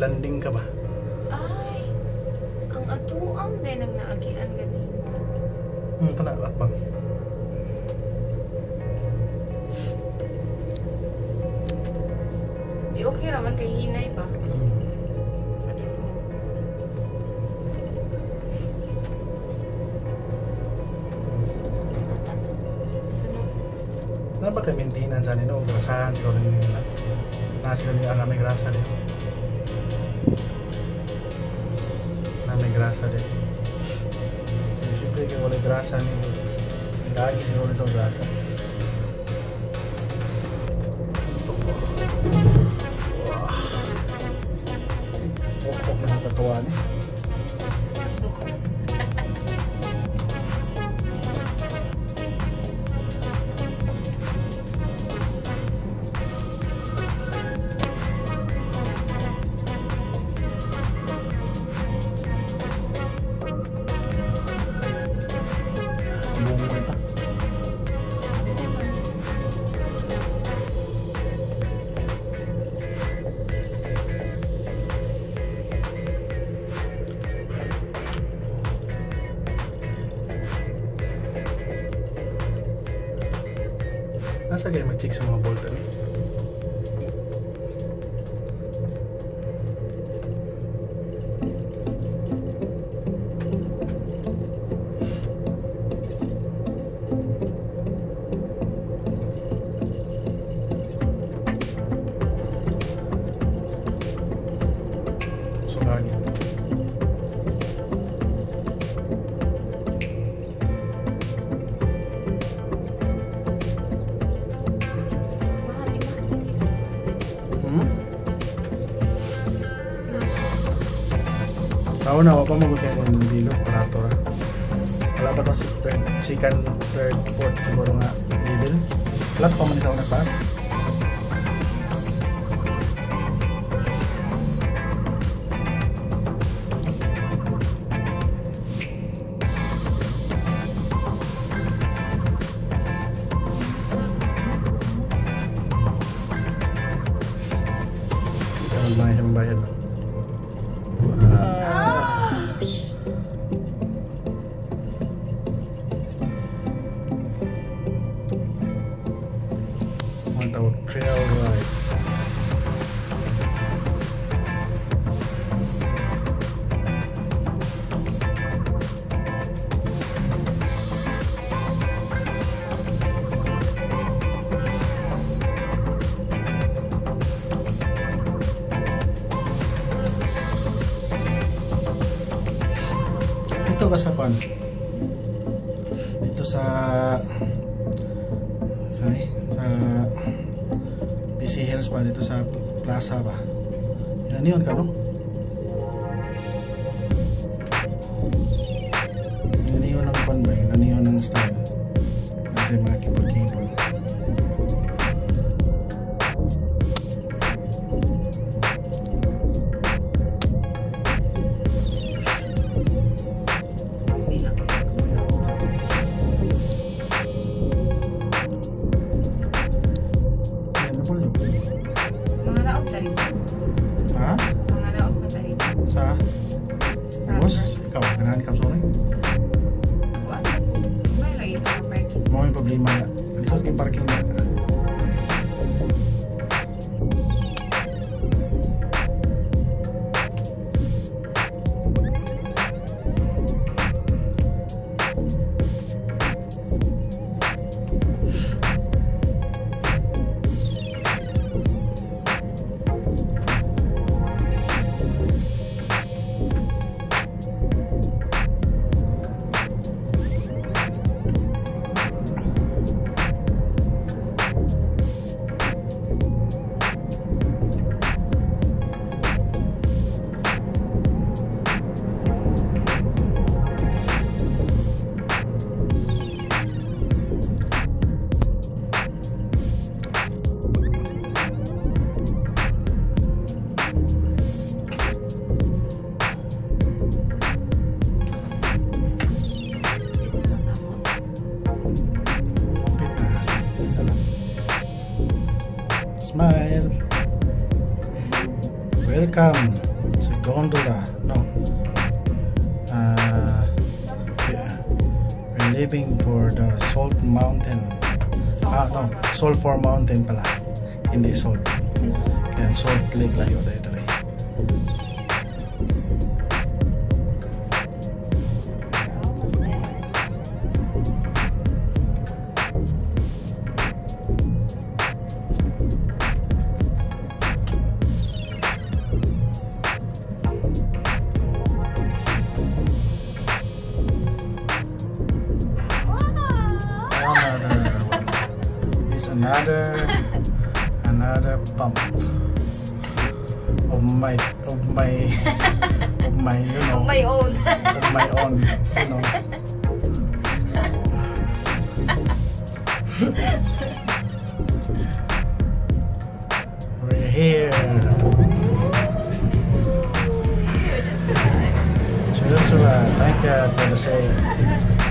landing ka ba? Ay, ang atuang din ang naagian ganina. Kana bang. Di okay raman kay hinay ba? Kenapa kay maintenance ani no grasahan siguro nila. Nasi kami ang may grasa din. Na may grasa din. Siyempre kay wala grasa ni lagi siguro ito grasa. Wow. Na katuwa ni. Nasa kayo mag-check sa mga bolt ni? Sungagi. Ako na, wala pa mag-ukay ng bilog, operator. Wala pa itong second, third, fourth siguro nga level. Flat pa man sa unas taas. Ito ang mga bayad na. Trail ride. Ito ka sa fun. Ito sa PC Hills pa dito sa plaza ba? Yan ka no? Yan ang pan ba? Yan ang style. Natin mga keyboard. Sa bos, ikaw, ganahan ka sa ulit? May problema na. Likod yung parking na. Smile. Welcome. Gondola. No. We're leaving for the Salt Mountain. No, Sulphur Mountain pala. Hindi Salt. Kaya Salt Lake lang yun. Dali. Another pump of my you know, Of my own. of my own, you know. We're here. Just arrived. Thank God for the save.